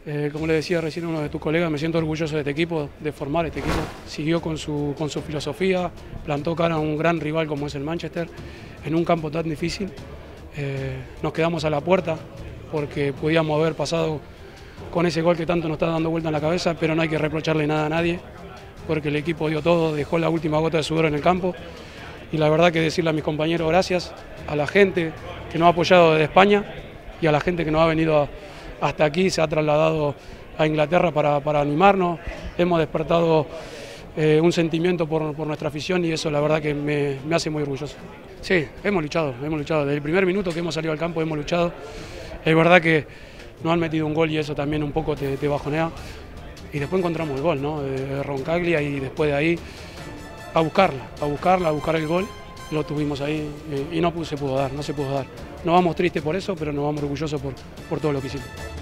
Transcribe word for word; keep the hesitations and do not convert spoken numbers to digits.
Eh, como le decía recién a uno de tus colegas, me siento orgulloso de este equipo, de formar este equipo. Siguió con su, con su filosofía, plantó cara a un gran rival como es el Manchester, en un campo tan difícil. Eh, nos quedamos a la puerta porque podíamos haber pasado con ese gol que tanto nos está dando vuelta en la cabeza, pero no hay que reprocharle nada a nadie, porque el equipo dio todo, dejó la última gota de sudor en el campo. Y la verdad que decirle a mis compañeros gracias, a la gente que nos ha apoyado desde España y a la gente que nos ha venido a, hasta aquí, se ha trasladado a Inglaterra para, para animarnos. Hemos despertado eh, un sentimiento por, por nuestra afición y eso la verdad que me, me hace muy orgulloso. Sí, hemos luchado, hemos luchado. Desde el primer minuto que hemos salido al campo hemos luchado. Es verdad que nos han metido un gol y eso también un poco te, te bajonea. Y después encontramos el gol, ¿no? De Roncaglia y después de ahí a buscarla, a buscarla, a buscar el gol. Lo tuvimos ahí y no se pudo dar, no se pudo dar. Nos vamos tristes por eso, pero nos vamos orgullosos por, por todo lo que hicimos.